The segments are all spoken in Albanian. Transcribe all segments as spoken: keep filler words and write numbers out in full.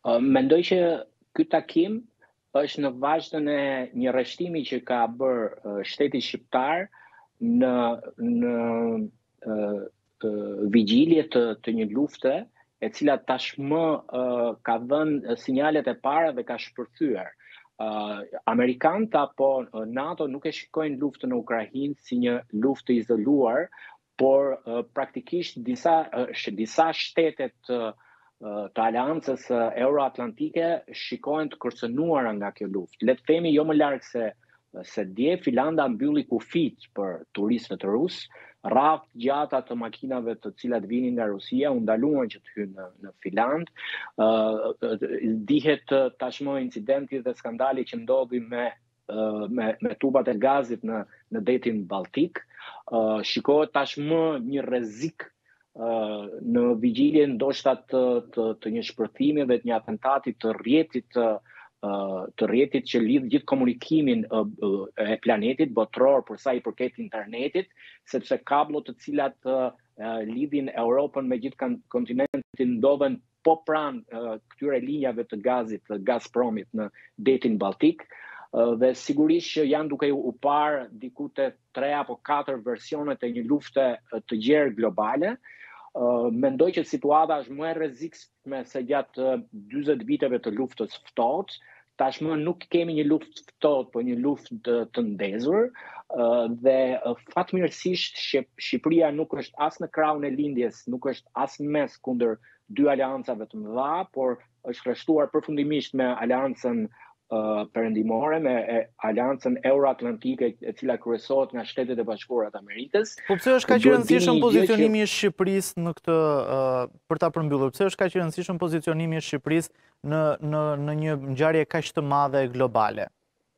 Mendoj që ky takim është në vazhdën e një rreshtimi që ka bërë shteti shqiptar në në uh, uh, vigjilje të, të një lufte e cila tashmë uh, ka dhënë sinjalet e para dhe ka shpërthyer. Uh, Amerikanët apo NATO nuk e shikojnë luftën në Ukrainë si një luftë të izoluar, por uh, praktikisht disa uh, disa shtetet uh, të aleancës euroatlantike shikohen të kërcënuara nga kjo luftë. Le të themi jo më larg se se dje Finlanda mbylli kufit për turistët rus, rrafë gjata të makinave të cilat vinin nga Rusia u ndaluan që të hynë në, në Finland. Uh, dihet tashmë incidenti dhe skandali që ndodhi me uh, me, me tubat e gazit në në detin Balltik. Uh, shikohet tashmë një rrezik në vigjilje ndoshta të, të, të një shpërthimi dhe të një atentati të rrjetit të, të rrjetit që lidh gjithë komunikimin e planetit botror për sa i përket internetit, sepse kablot të cilat lidhin Europën me gjithë kontinentin ndodhen po pranë këtyre linjave të gazit, të Gazpromit në detin Balltik. Dhe sigurisht që janë duke u parë diku te tre apo katër versionet e një lufte të gjerë globale. Uh, mendoj që situata është më e rrezikshme se gjatë dyzet viteve të luftës ftohtë. Tashmë nuk kemi një luftë ftohtë, por një luftë të, të ndezur. Uh, dhe uh, fatmirësisht Shqipëria nuk është as në krahun e lindjes, nuk është as në mes kundër dy aleancave të mëdha, por është rreshtuar përfundimisht me aleancën Uh, perëndimore, me e, aleancën euroatlantike e cila kryesohet nga Shtetet e Bashkuara të Amerikës. Po pse është kaq i rëndësishëm pozicionimi i Shqipërisë në këtë uh, për ta përmbyllur? Pse është kaq i rëndësishëm pozicionimi i Shqipërisë në në në një ngjarje kaq të madhe globale?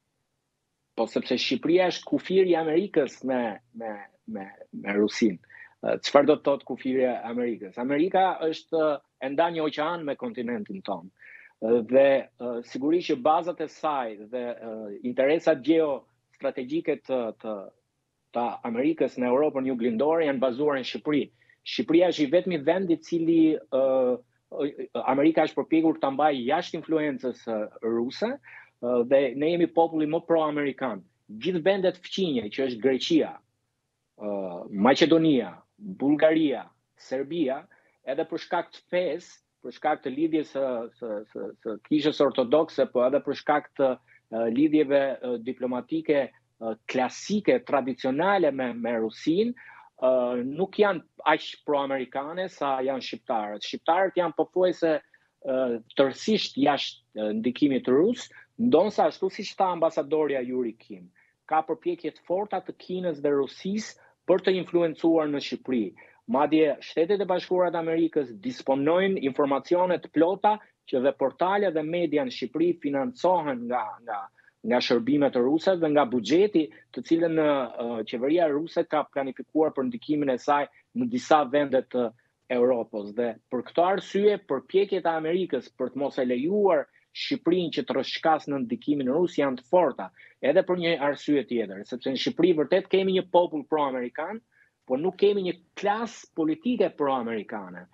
Po sepse Shqipëria është kufiri i Amerikës me me me me Rusinë. Çfarë uh, do të thotë kufiri i Amerikës? Amerika është uh, e ndan një oqean me kontinentin tonë. Dhe uh, sigurisht që bazat e saj dhe uh, interesat geostrategjike të, të, të Amerikës në Europën juglindore janë bazuar në Shqipëri. Shqipëria është i vetmi vend i cili uh, Amerika është përpjekur ta mbajë jashtë influencës uh, ruse uh, dhe ne jemi populli më pro-amerikan. Gjithë vendet fqinje që është Greqia, uh, Maqedonia, Bullgaria, Serbia, edhe për shkak të fesë, për shkak të lidhjes së së së, së kishës ortodokse, po edhe për shkak të uh, lidhjeve uh, diplomatike uh, klasike, tradicionale me me Rusinë, uh, nuk janë aq pro-amerikane sa janë shqiptarët. Shqiptarët janë pothuajse uh, tërësisht jashtë uh, ndikimit rus, ndonsa ashtu siç tha ambasadorja Yuri Kim, ka përpjekje të forta të Kinës dhe Rusisë për të influencuar në Shqipëri. Madje Shtetet e Bashkuara të Amerikës disponojnë informacione të plota që dhe portale dhe media në Shqipëri financohen nga nga nga shërbimet ruse dhe nga buxheti të cilën uh, qeveria ruse ka planifikuar për ndikimin e saj në disa vende të Europës. Dhe për këtë arsye përpjekjet e Amerikës për të mos e lejuar Shqipërinë që të rrëshkas në ndikimin rus janë të forta, edhe për një arsye tjetër, sepse në Shqipëri vërtet kemi një popull pro-amerikan, por nuk kemi një klasë politike pro-amerikane.